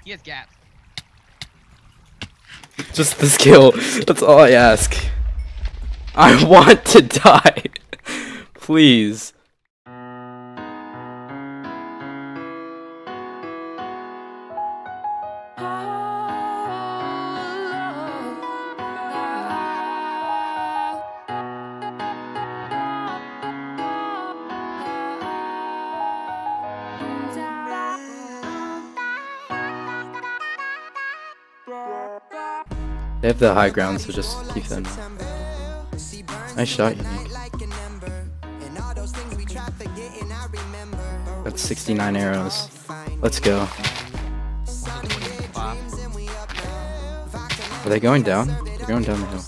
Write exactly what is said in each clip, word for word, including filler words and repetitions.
He has gap. Just this kill. That's all I ask. I want to die. Please. They have the high ground, so just keep them. Nice shot, Unique. That's sixty-nine arrows. Let's go. Are they going down? They're going down the hill.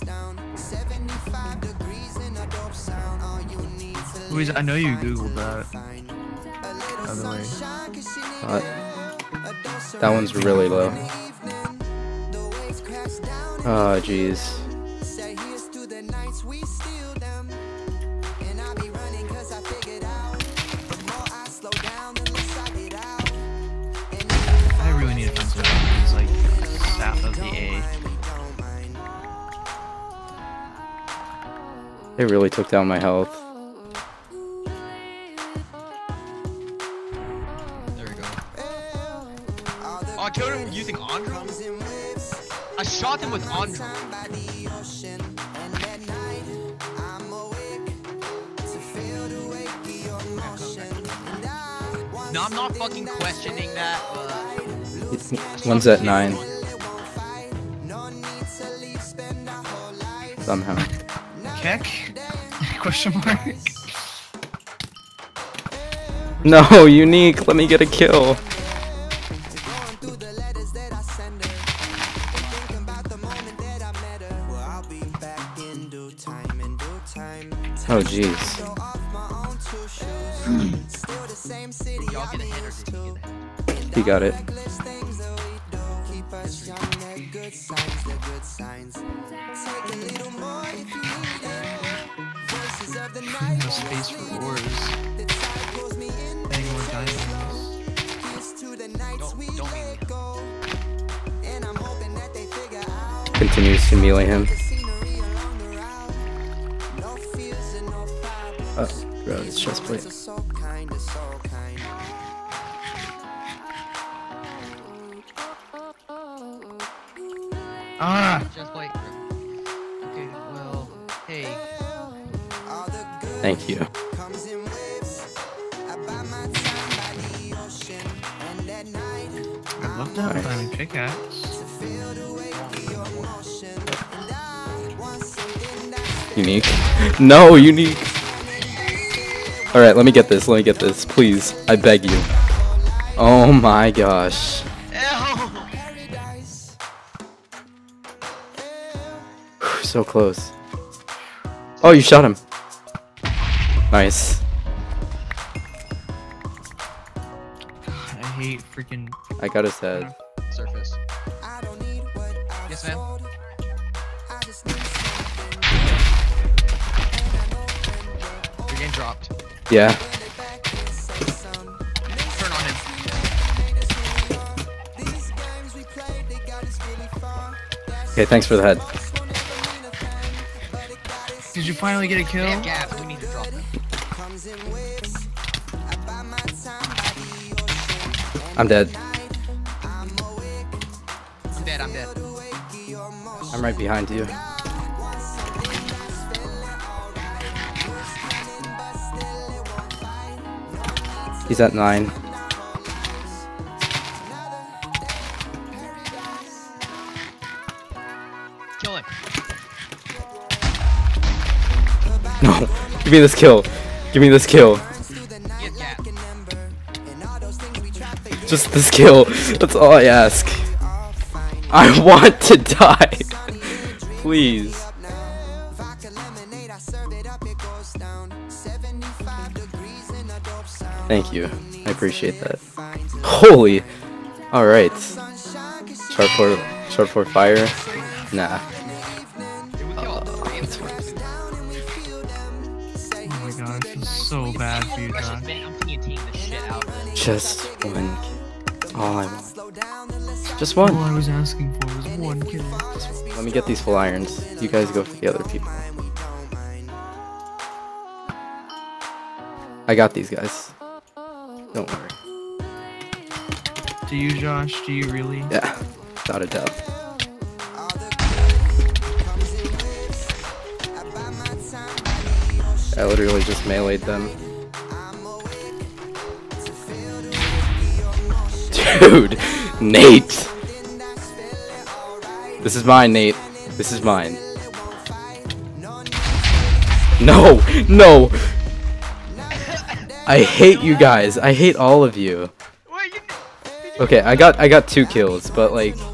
Louise, I know you googled that. By the way. Uh, that one's really low. Oh, jeez. I really need to find some weapons like south of the A. They really took down my health. There we go. Oh, I killed him using Andro? I shot him with Andro. No, I'm not fucking questioning that, but... One's at nine. Somehow. Keck? Question mark? No, Unique, let me get a kill. Oh jeez. Y'all get a hit or did you get a hit? He got it. No space for wars. Any more diamonds? Don't, don't be Continues to melee him. Oh, bro, it's chest plate. Ah! Just like... Okay, well... Hey. Thank you. I'd love to have a Nice. diamond pickaxe. Unique. No, Unique. Alright, let me get this. Let me get this. Please. I beg you. Oh my gosh. So close. Oh, you shot him. Nice. I hate freaking. I got his head. Surface. Yes, ma'am. Your game dropped. Yeah. Turn on him. Okay, thanks for the head. Did you finally get a kill? They have gap. We need to drop him. I'm dead. I'm dead. I'm dead. I'm right behind you. He's at nine. Kill him. No, give me this kill. Give me this kill. He has gap. Just this kill. That's all I ask. I want to die. Please. Thank you. I appreciate that. Holy. Alright. Sharp for sharp for fire. Nah. Dude, we killed all three of them. Oh my god, I feel so bad for you, Russian Josh. bounty and team the shit out of it. Just one kill. All I want. Just All one. I was asking for was one kill. Let me get these full irons. You guys go for the other people. I got these guys. Don't worry. Do you, Josh? Do you really? Yeah, without a doubt. I literally just meleeed them. Dude, Nate! This is mine, Nate. This is mine. No! No! I hate you guys. I hate all of you. Wait, you, Okay, I got I got two kills, but like